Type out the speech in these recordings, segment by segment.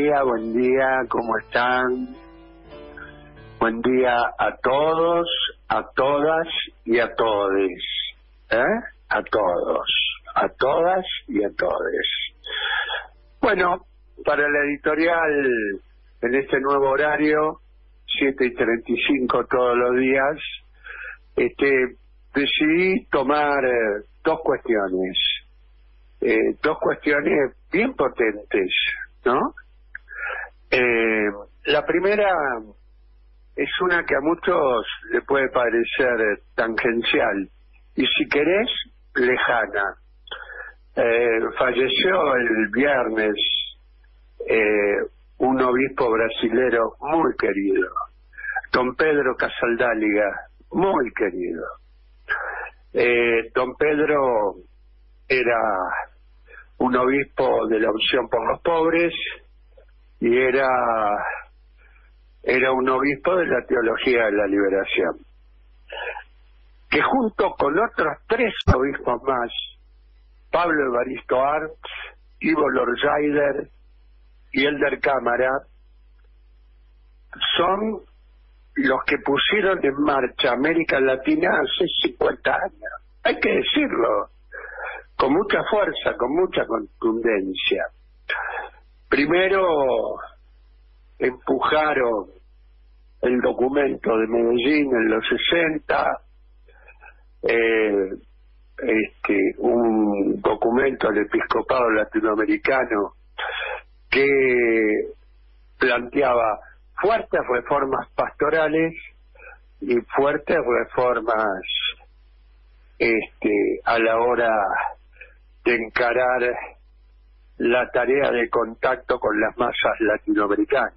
buen día, ¿cómo están? Buen día a todos, a todas y a todes, a todos, a todas y a todes. Bueno, para la editorial, en este nuevo horario, 7:35 todos los días, decidí tomar dos cuestiones bien potentes, ¿no? La primera es una que a muchos le puede parecer tangencial y, si querés, lejana. Falleció el viernes un obispo brasilero muy querido, don Pedro Casaldáliga, muy querido. Don Pedro era un obispo de la Unción por los Pobres y era un obispo de la Teología de la Liberación, que junto con otros 3 obispos más, Pablo Evaristo Arndt, Ivo Lorjaider y Elder Cámara, son los que pusieron en marcha América Latina hace 50 años. Hay que decirlo, con mucha fuerza, con mucha contundencia. Primero empujaron el documento de Medellín en los 60, un documento del episcopado latinoamericano que planteaba fuertes reformas pastorales y fuertes reformas a la hora de encarar la tarea de contacto con las masas latinoamericanas.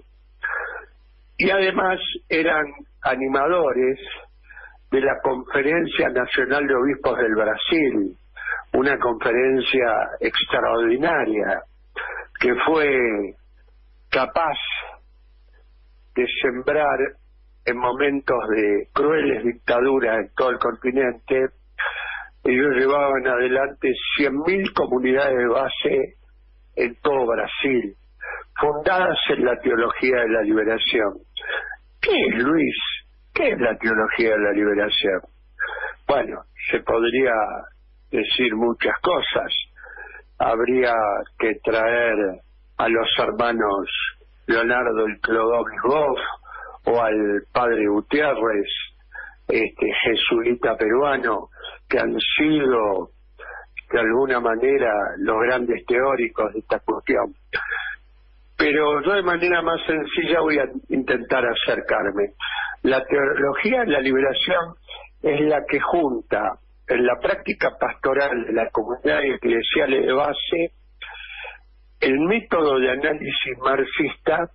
Y además eran animadores de la Conferencia Nacional de Obispos del Brasil, una conferencia extraordinaria que fue capaz de sembrar en momentos de crueles dictaduras en todo el continente. Ellos llevaban adelante 100.000 comunidades de base en todo Brasil, fundadas en la teología de la liberación. ¿Qué es, Luis? ¿Qué es la teología de la liberación? Bueno, se podría decir muchas cosas. Habría que traer a los hermanos Leonardo y Clodovis Boff, o al padre Gutiérrez, jesuita peruano, que han sido de alguna manera los grandes teóricos de esta cuestión. Pero yo de manera más sencilla voy a intentar acercarme. La teología de la liberación es la que junta en la práctica pastoral de las comunidades eclesiales de base el método de análisis marxista,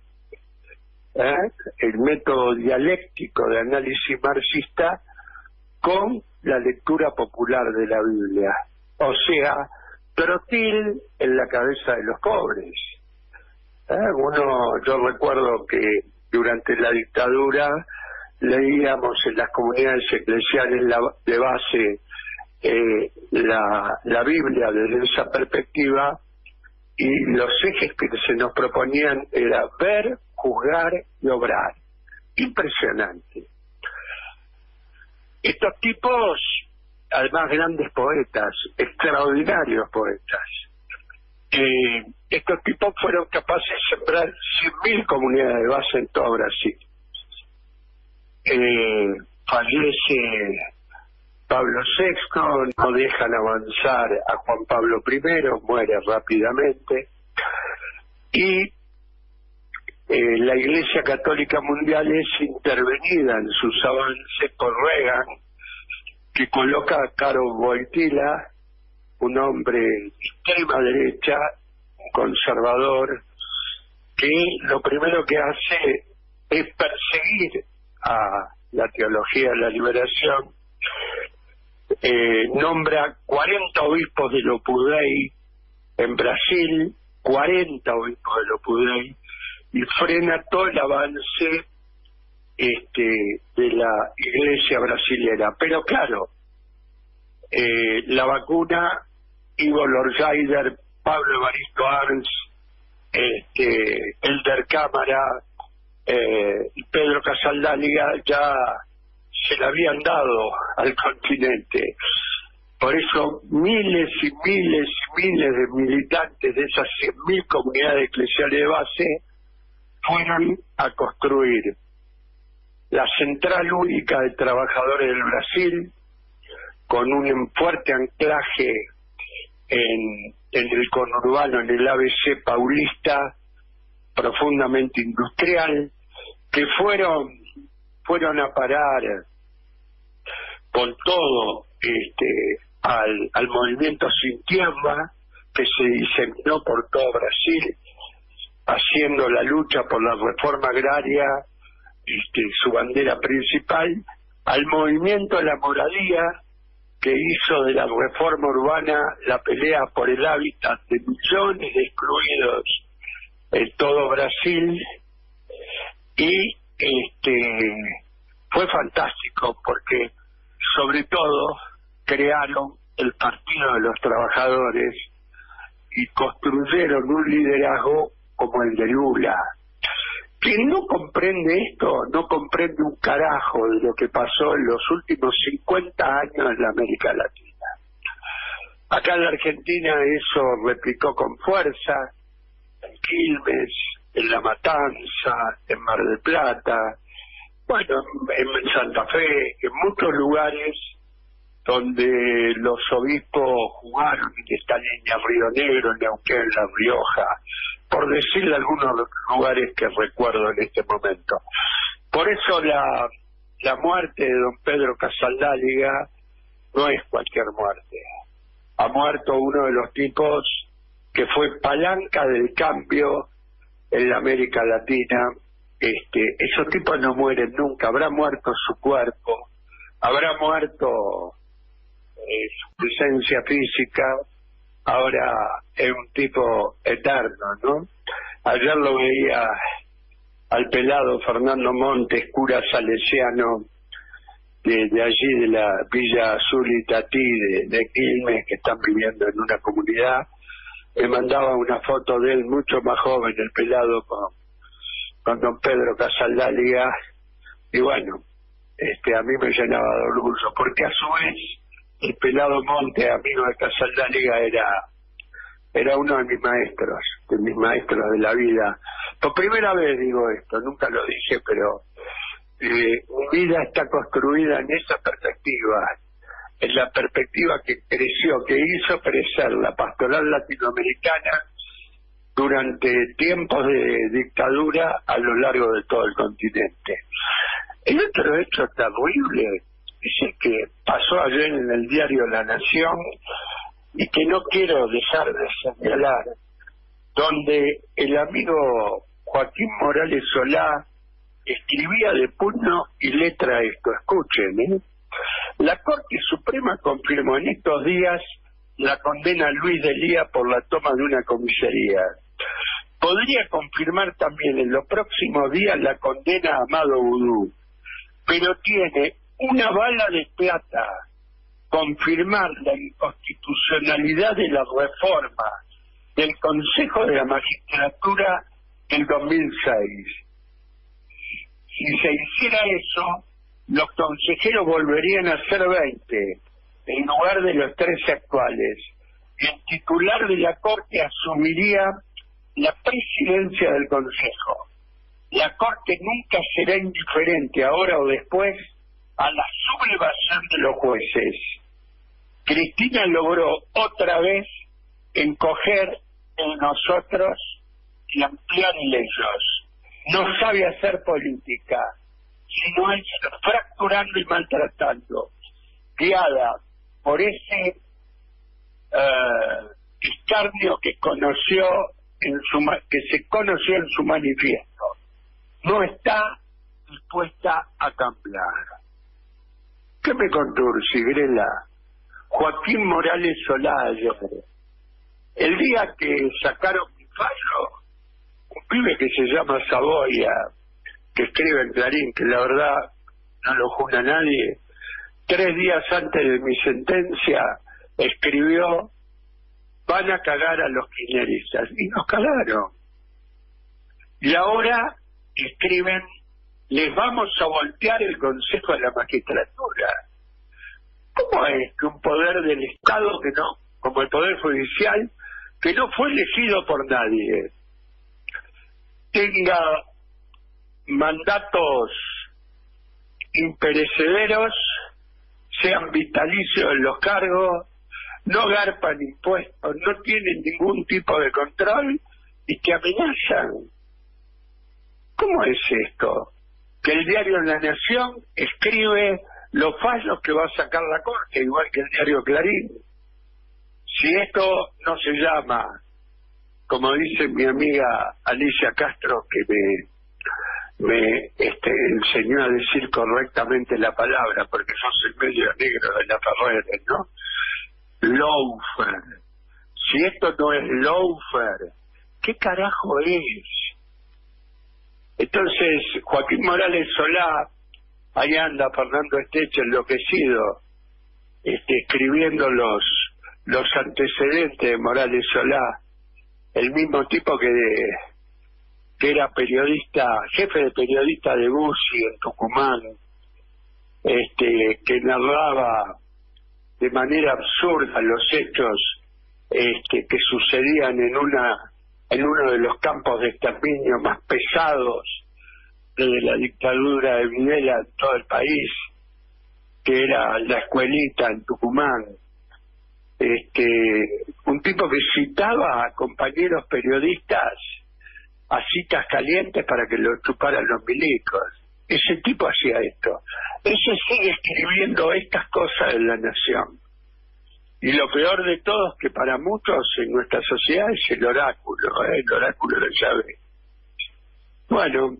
el método dialéctico de análisis marxista, con la lectura popular de la Biblia. O sea, trotil en la cabeza de los pobres. Yo recuerdo que durante la dictadura leíamos en las comunidades eclesiales de base la Biblia desde esa perspectiva, y los ejes que se nos proponían era ver, juzgar y obrar. Impresionante. Estos tipos, además, grandes poetas, extraordinarios poetas, estos tipos fueron capaces de sembrar 100.000 comunidades de base en todo Brasil. Fallece Pablo VI, no dejan avanzar a Juan Pablo I, muere rápidamente, y la Iglesia Católica Mundial es intervenida en sus avances por Reagan, que coloca a Karol Wojtyła, un hombre de extrema derecha, un conservador, que lo primero que hace es perseguir a la teología de la liberación. Nombra 40 obispos del Opus Dei en Brasil, 40 obispos del Opus Dei, y frena todo el avance de la iglesia brasilera. Pero claro, la vacuna, Ivo Lorjaider, Pablo Evaristo Arndt, Elder Cámara, Pedro Casaldáliga ya se le habían dado al continente. Por eso miles y miles y miles de militantes de esas 100.000 comunidades eclesiales de base fueron a construir la central única de trabajadores del Brasil, con un fuerte anclaje en el conurbano, en el ABC paulista, profundamente industrial, que fueron a parar con todo al movimiento Sin Tierra, que se diseminó por todo Brasil, haciendo la lucha por la reforma agraria su bandera principal, al movimiento de la moradía, que hizo de la reforma urbana la pelea por el hábitat de millones de excluidos en todo Brasil, y fue fantástico porque sobre todo crearon el Partido de los Trabajadores y construyeron un liderazgo como el de Lula. Quien no comprende esto no comprende un carajo de lo que pasó en los últimos 50 años en la América Latina. Acá en la Argentina eso replicó con fuerza, en Quilmes, en La Matanza, en Mar del Plata, bueno, en Santa Fe, en muchos lugares donde los obispos jugaron en esta línea, Río Negro, en Neuquén, La Rioja, por decirle algunos lugares que recuerdo en este momento. Por eso la muerte de don Pedro Casaldáliga no es cualquier muerte. Ha muerto uno de los tipos que fue palanca del cambio en la América Latina. Esos tipos no mueren nunca. Habrá muerto su cuerpo, habrá muerto su presencia física, ahora es un tipo eterno, ¿no? Ayer lo veía al pelado Fernando Montes, cura salesiano de allí, de la Villa Azul y Tatí de Quilmes, que están viviendo en una comunidad. Me mandaba una foto de él mucho más joven, el pelado, con don Pedro Casaldáliga, y bueno, a mí me llenaba de orgullo, porque a su vez el pelado Monte, amigo de Casaldáliga, era uno de mis maestros de la vida. Por primera vez digo esto, nunca lo dije, pero mi vida está construida en esa perspectiva, en la perspectiva que creció, que hizo crecer la pastoral latinoamericana durante tiempos de dictadura a lo largo de todo el continente. El otro hecho terrible es el que pasó ayer en el diario La Nación y que no quiero dejar de señalar, donde el amigo Joaquín Morales Solá escribía de puño y letra esto, escuchen, La Corte Suprema confirmó en estos días la condena a Luis Delía por la toma de una comisaría. Podría confirmar también en los próximos días la condena a Amado Vudú, pero tiene una bala de plata confirmar la inconstitucionalidad de la reforma del Consejo de la Magistratura del 2006. Si se hiciera eso, los consejeros volverían a ser 20, en lugar de los 13 actuales. El titular de la Corte asumiría la presidencia del Consejo. La Corte nunca será indiferente, ahora o después, a la sublevación de los jueces. Cristina logró otra vez encoger en nosotros y ampliar en ellos. No sabe hacer política, sino es fracturando y maltratando, guiada por ese escarnio que se conoció en su manifiesto. No está dispuesta a cambiar. ¿Qué me contó Ursigrela? Joaquín Morales Solá ayer, el día que sacaron mi fallo, un pibe que se llama Saboya, que escribe en Clarín, que la verdad no lo jura nadie, 3 días antes de mi sentencia escribió: van a cagar a los kirchneristas, y nos cagaron. Y ahora escriben, les vamos a voltear el Consejo de la Magistratura. ¿Cómo es que un poder del Estado, que no, como el Poder Judicial, que no fue elegido por nadie, tenga mandatos imperecederos, sean vitalicios en los cargos, no garpan impuestos, no tienen ningún tipo de control y que amenazan? ¿Cómo es esto? Que el diario La Nación escribe los fallos que va a sacar la Corte, igual que el diario Clarín. Si esto no se llama, como dice mi amiga Alicia Castro, que me enseñó a decir correctamente la palabra, porque sos el medio negro de la Ferrer, ¿no? Lawfare. Si esto no es lawfare, ¿qué carajo es? Entonces, Joaquín Morales Solá, ahí anda Fernando Esteche enloquecido, escribiendo los antecedentes de Morales Solá, el mismo tipo que era periodista, jefe de periodista de Bussi en Tucumán, que narraba de manera absurda los hechos que sucedían en uno de los campos de exterminio más pesados de la dictadura de Videla en todo el país, que era la Escuelita en Tucumán. Un tipo que citaba a compañeros periodistas a citas calientes para que lo chuparan los milicos. Ese tipo hacía esto. Ese sigue escribiendo estas cosas en La Nación. Y lo peor de todo es que para muchos en nuestra sociedad es el oráculo de llave. Bueno,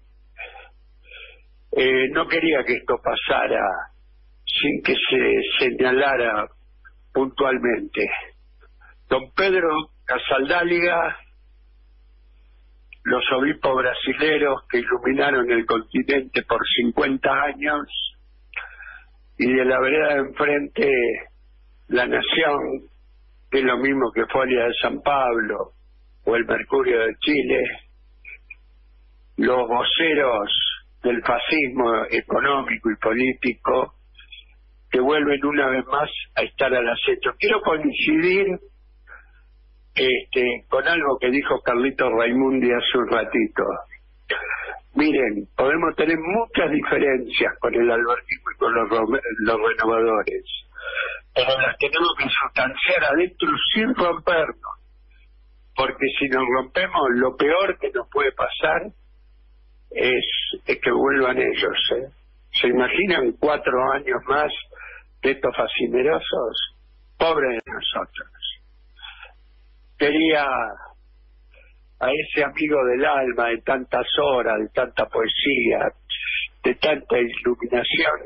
no quería que esto pasara sin que se señalara puntualmente. Don Pedro Casaldáliga, los obispos brasileros que iluminaron el continente por 50 años, y de la vereda de enfrente La Nación, que es lo mismo que Folia de San Pablo o el Mercurio de Chile, los voceros del fascismo económico y político, que vuelven una vez más a estar al acecho. Quiero coincidir con algo que dijo Carlito Raimundi hace un ratito. Miren, podemos tener muchas diferencias con el albertismo y con los renovadores, pero las tenemos que sustanciar adentro sin rompernos, porque si nos rompemos, lo peor que nos puede pasar es que vuelvan ellos. ¿Se imaginan 4 años más de estos fascinerosos? Pobres de nosotros. Quería a ese amigo del alma, de tantas horas, de tanta poesía, de tanta iluminación,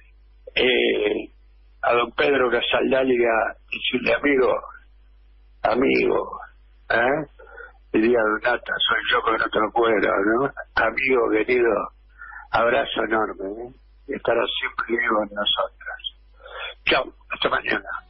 a don Pedro Casaldáliga, decirle amigo, diría Donata, soy yo con otro cuero, ¿no? Amigo querido, abrazo enorme, estará siempre vivo en nosotros. Chao, hasta mañana.